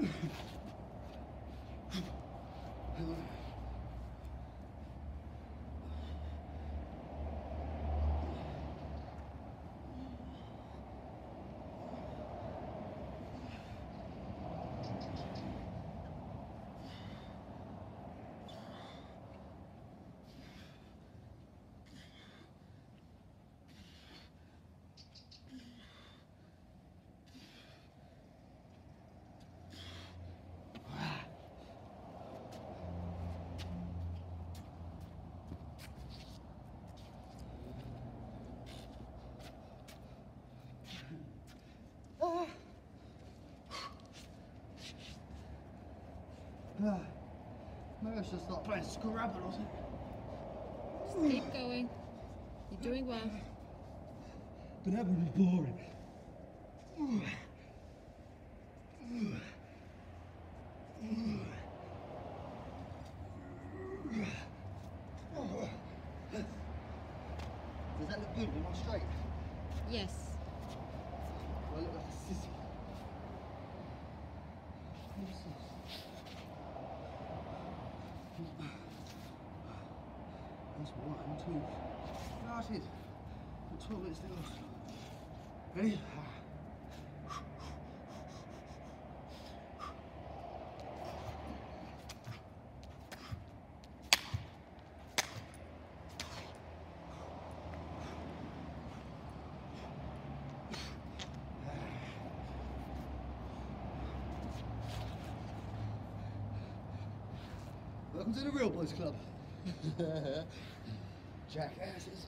Maybe I should start playing Scrabble or something. Just keep going. You're doing well. But that would be boring. Does that look good? Am I straight? Yes. Do I look like a sissy? What's this? That's 1, 2. That's it. 12 minutes to go. Ready? Welcome to the Real Boys Club. Jackasses.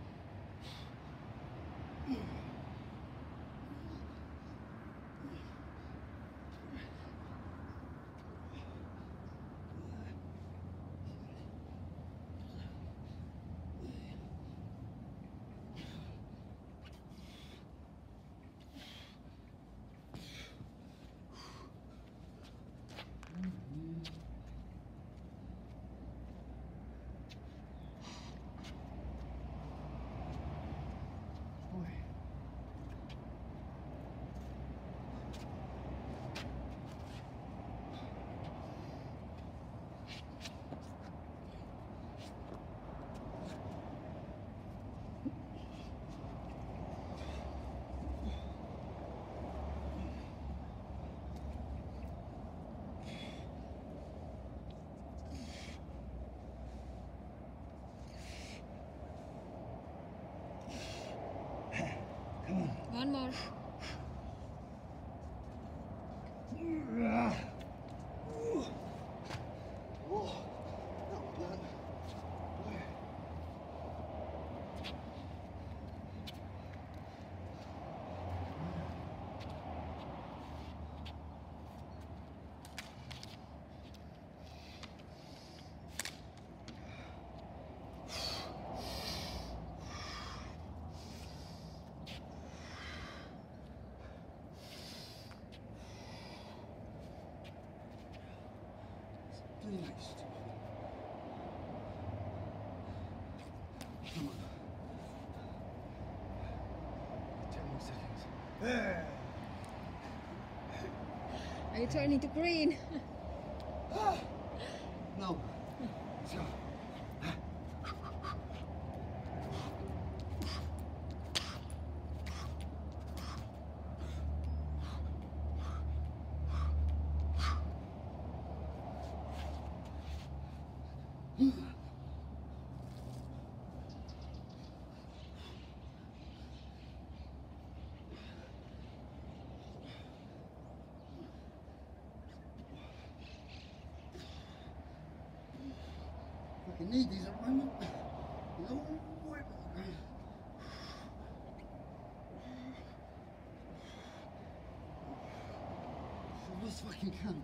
One more. Next. Come on. 10 more seconds. Are you turning to green? No. Let's go. I need these at the moment. Lord. For this fucking camp.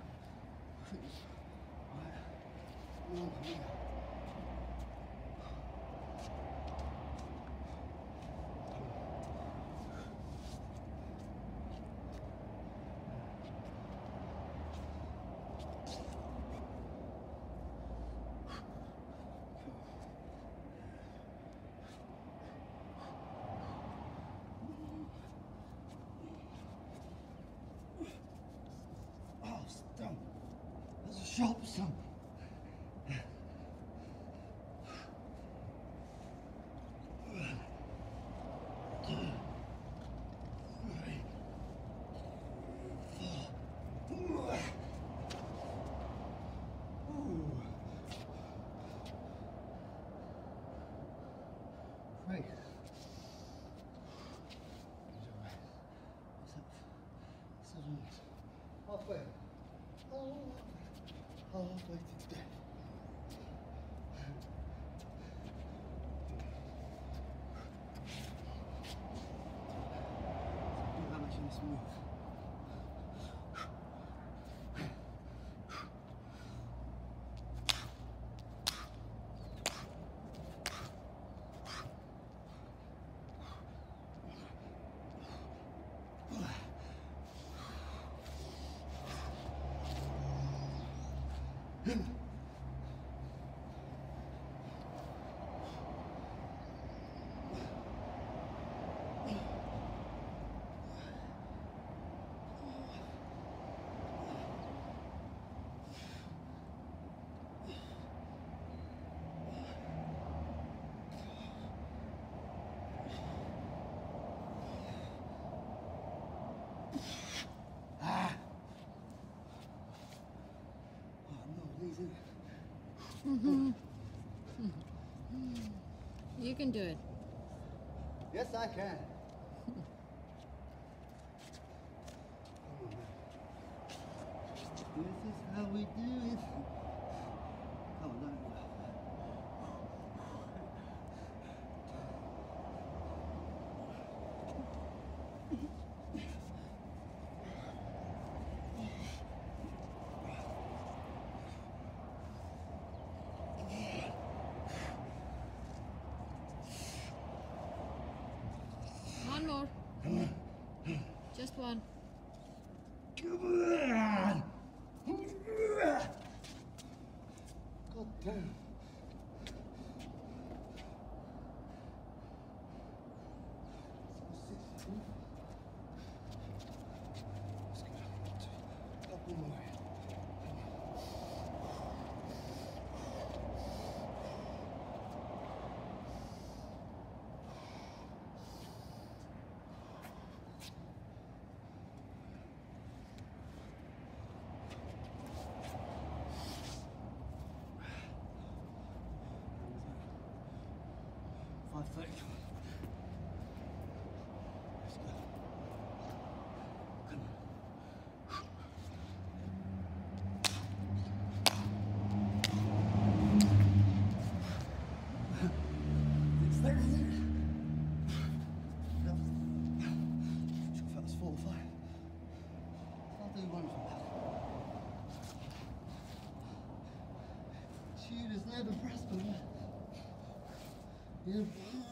Oh, chop some. Right. Halfway. Halfway to death. Do how much in this move. You can do it. Yes, I can. This is how we do it. Oh, no. One more. Just one. Come on! God damn. Couple more. I think. Let's go. Come on. It's there, isn't it? That was 4 or 5. I'll do one from that. Shooters never prosper. Yeah.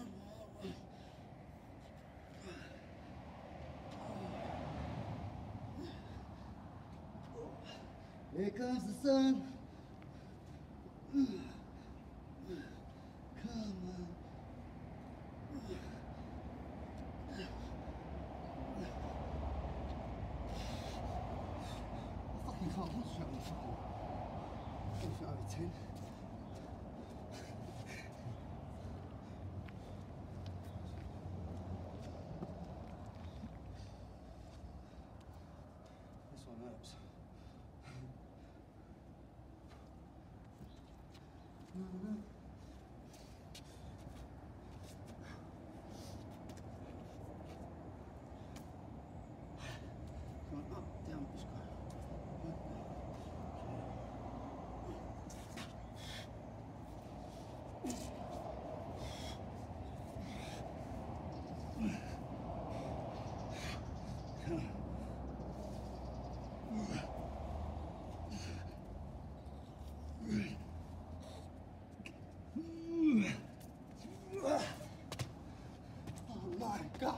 Here comes the sun. Come on. I fucking can't concentrate on the fucking over 10. This one hurts. Come on, up, down, just go. Oh my God.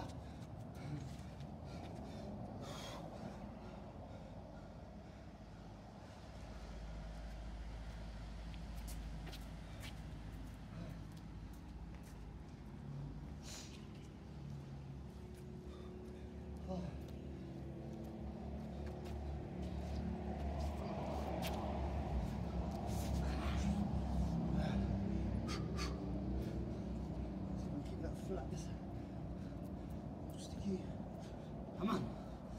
Keep. Come on.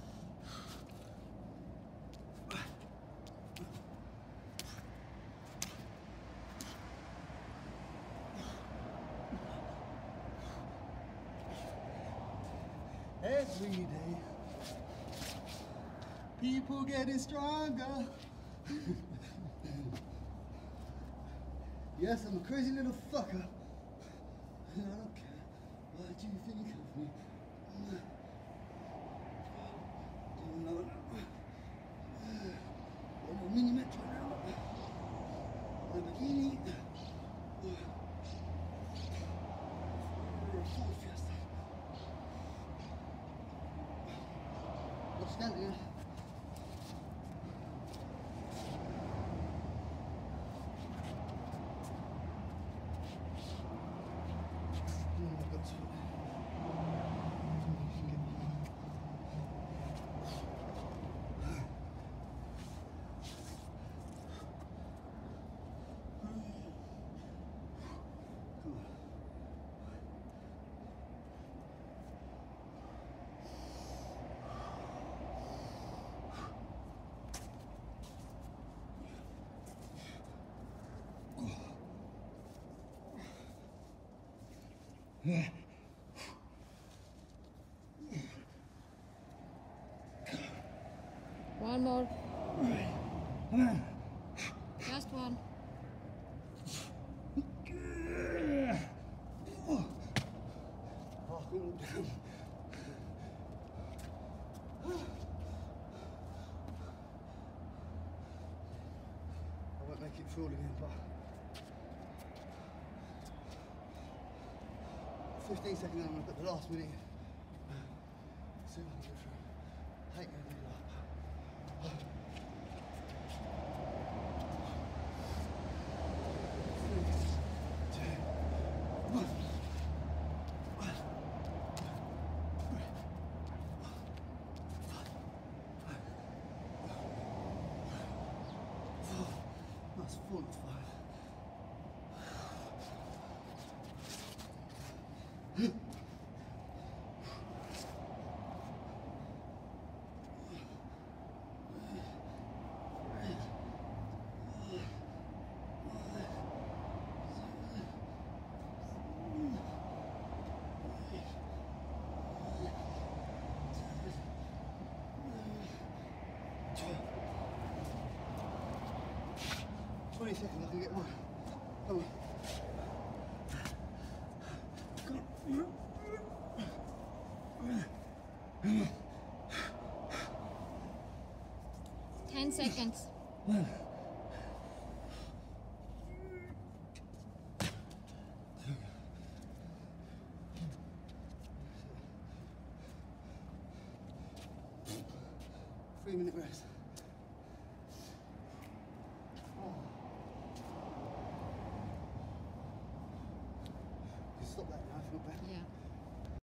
Every day, people getting stronger. Yes, I'm a crazy little fucker. I don't care. What do you think of me? Do you know? I'm a mini metro now. Lamborghini. Ford Fiesta. What's that again? I've got to. One more. Just one. I won't make it full again, but 15 seconds and I've got the last minute. See if I can get through. I hate going to do that. That's 45. 20 seconds, I can get one. Come on. Come on. 10 seconds. 3-minute rest. Stop that now, I feel better. Yeah.